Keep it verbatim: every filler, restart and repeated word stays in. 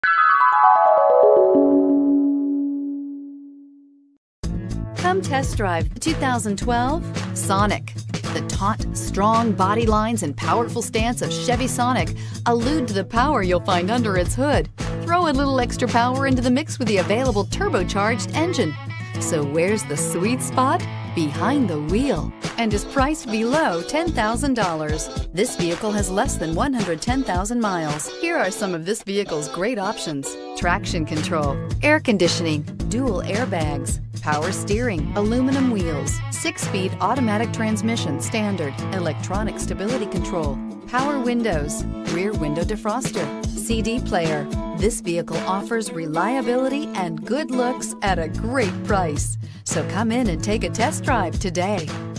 Come test drive the two thousand twelve Sonic. The taut, strong body lines and powerful stance of Chevy Sonic allude to the power you'll find under its hood. Throw a little extra power into the mix with the available turbocharged engine. So where's the sweet spot? Behind the wheel, and is priced below ten thousand dollars. This vehicle has less than one hundred ten thousand miles. Here are some of this vehicle's great options: traction control, air conditioning, dual airbags, power steering, aluminum wheels, six-speed automatic transmission standard, electronic stability control, power windows, rear window defroster, C D player. This vehicle offers reliability and good looks at a great price. So come in and take a test drive today.